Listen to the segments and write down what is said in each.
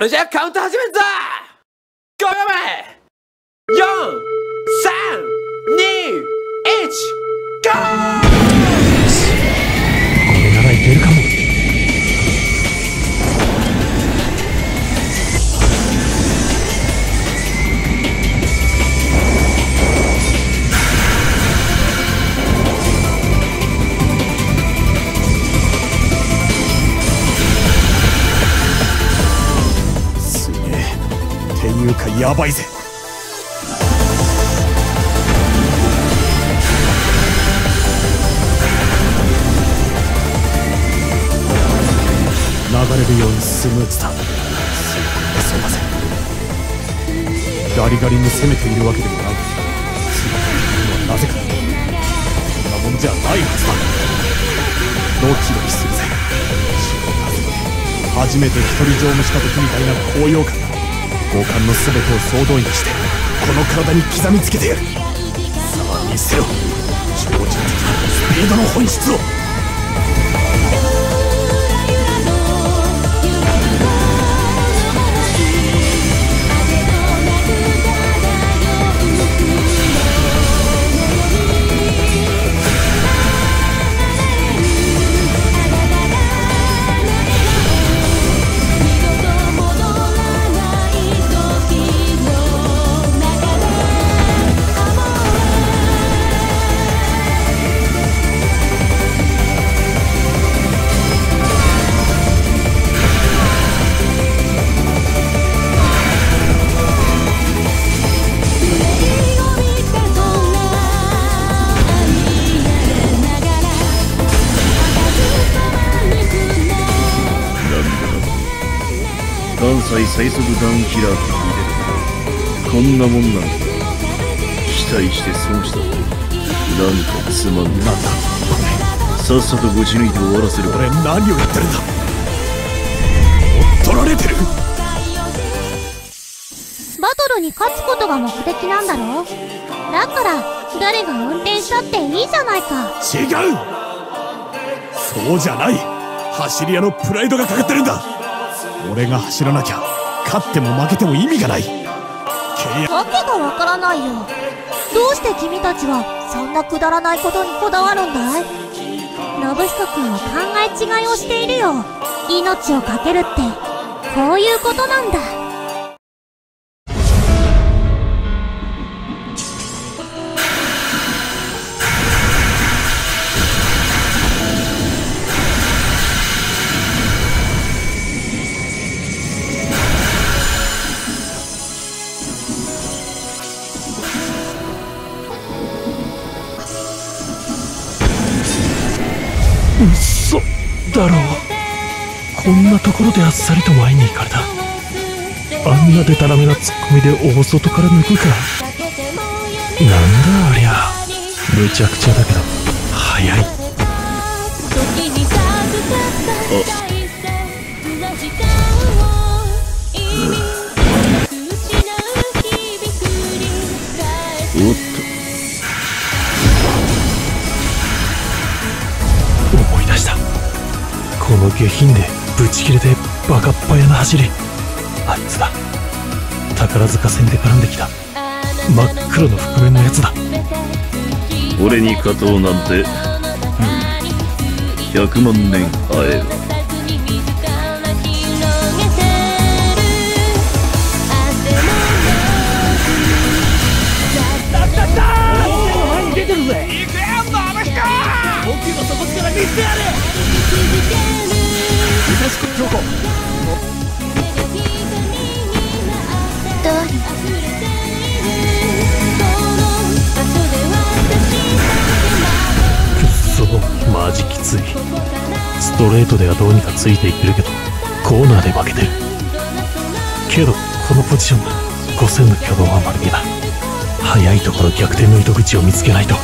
れじゃカウント始めんぞ。5秒前、4、3、2、1、ゴー。 これならいけるかも。 すげえ、っていうかヤバいぜ。流れるようにスムーズだ。すいません。ガリガリに攻めているわけでもない。つまりなぜかこんなもんじゃないはずだ。ドキドキするぜ。初めて一人乗務した時みたいな高揚感だ。五感の全てを総動員してこの体に刻みつけてやる。さあ見せろ、超人的なスピードの本質を。 関西最速ダウンキラーと見てる。こんなもんなんだ。期待して損した。なんかつまんねえ。 なんださっさとぶち抜いて終わらせる。 俺何を言ってるんだ。取られてる。 バトルに勝つことが目的なんだろ。だから誰が運転したっていいじゃないか。 違う、そうじゃない。走り屋のプライドがかかってるんだ。俺が走らなきゃ勝っても負けても意味がない。 わけがわからないよ。どうして君たちはそんなくだらないことにこだわるんだい。信彦君は考え違いをしているよ。命を懸けるってこういうことなんだ。 嘘だろう。こんなところであっさりと前に行かれた。あんなデタラメなツッコミで大外から抜くか。なんだありゃ。むちゃくちゃだけど早い。 おっと、 思い出した。この下品でブチ切れてバカっ早な走り、あいつだ。宝塚線で絡んできた真っ黒の覆面のやつだ。 俺に勝とうなんて、100万年会えよ。 出てるぜ。行くよノブヒコ。奥の底力見せてやれ。武蔵小京子。 どうにくっそマジきつい。ストレートではどうにかついていけるけどコーナーで負けてる。けどこのポジション5000の挙動は丸見えだ。早いところ逆転の糸口を見つけないと。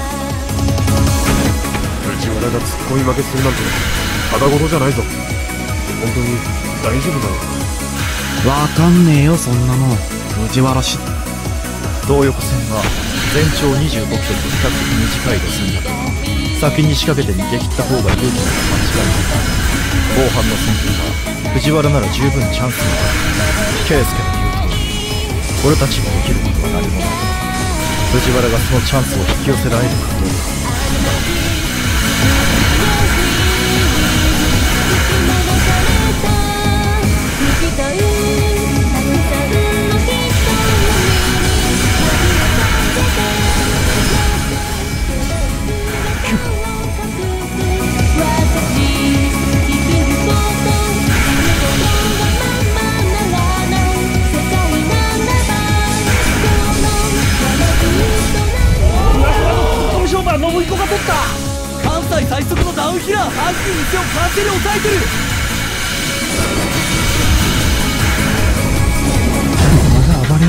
藤原がツッコミ負けするなんてただごとじゃないぞ。本当に大丈夫だろうか。 わかんねえよそんなの。藤原氏東横線は全長25キロと比較的短い路線だから先に仕掛けて逃げ切った方が有利なのは間違いない。後半の戦闘は藤原なら十分チャンスがある。圭介の言う通り、俺たちにできることは何もない。藤原がそのチャンスを引き寄せられるかどうか。 信彦が取った。関西最速のダウンヒラー、阪急一を完全に抑えてる。 まだ暴れる。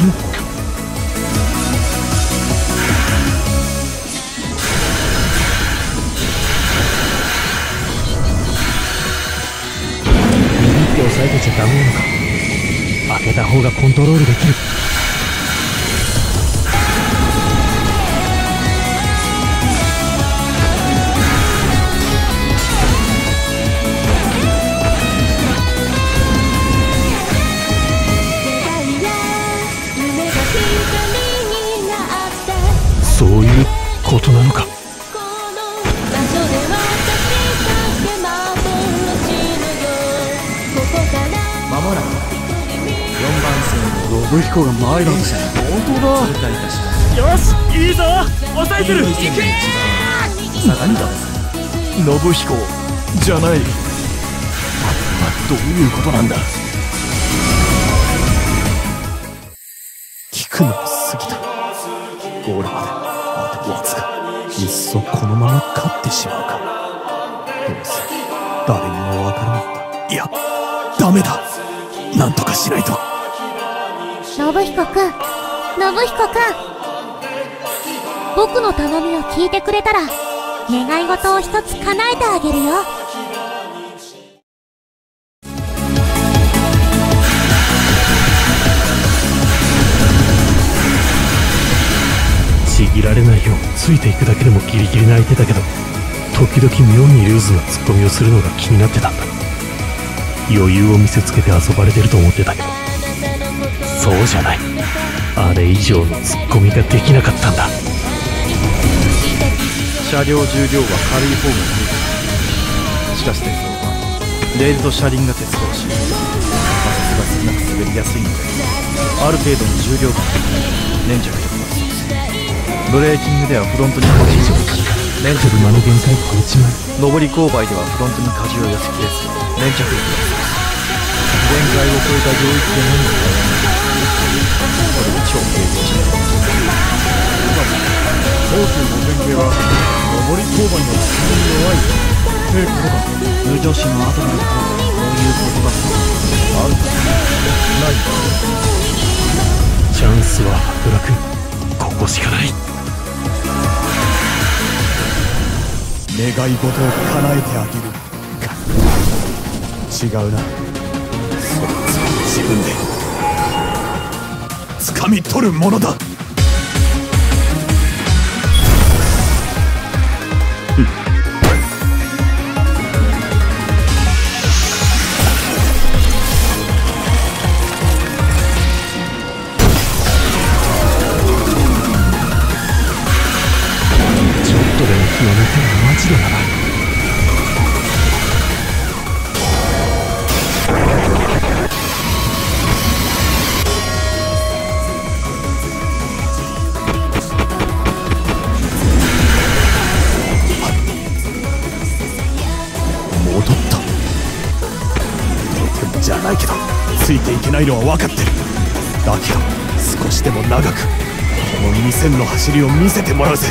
握って抑えてちゃダメなのか。開けた方がコントロールできる。そういうことなのか。 まもなく4番線の信彦が前だぜ。本当だ。 通過いたします。 よし、いいぞ。抑えてる。いけ下がりだ。 信彦じゃない。どういうことなんだ。聞くのも過ぎた。ゴールまであとわずか。いっそこのまま勝ってしまうか。どうせ誰にもわからないんだ。いや、ダメだ。なんとかしないと。 信彦くん、信彦くん、僕の頼みを聞いてくれたら願い事を一つ叶えてあげるよ。 ちぎられないようついていくだけでもギリギリ泣いてたけど、時々妙にルーズなツッコミをするのが気になってたんだ。余裕を見せつけて遊ばれてると思ってたけど、そうじゃない。あれ以上のツッコミができなかったんだ。 車両重量は軽い方がいい。しかし鉄道はレールと車輪が鉄道し、摩擦が少なく滑りやすいので、ある程度の重量感で粘着力が不足する。ブレーキングではフロントに荷重を寄せ、粘着力車の限界超えちまう。 上り勾配ではフロントに荷重を寄せきれず、粘着力が不足する。限界を超えた領域でのみ使う。これが超軽自動車。 東急の前傾は上り勾配の突きに弱いってことか。 無女子のアドバイスはこういうことだった。 あるかないか。 チャンスは白楽、ここしかない。 願い事を叶えてあげるか。違うな。そいつは自分で掴み取るものだ。 やめてマジでやばい。 戻ったじゃないけど、ついていけないのは分かってる。だけど少しでも長くこの2000の走りを見せてもらうぜ。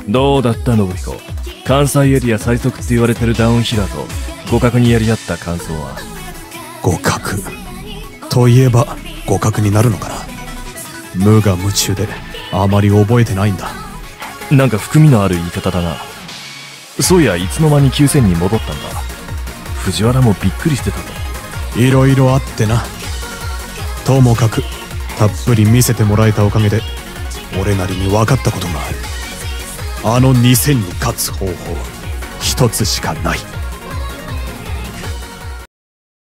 どうだった信彦。関西エリア最速って言われてるダウンヒラーと互角にやり合った感想は？ 互角といえば互角になるのかな。無我夢中であまり覚えてないんだ。 なんか含みのある言い方だな。そういや、いつの間に9000に戻ったんだ。藤原もびっくりしてたと。 いろいろあってな。ともかくたっぷり見せてもらえたおかげで俺なりに分かったことがある。あの2000に勝つ方法は一つしかない。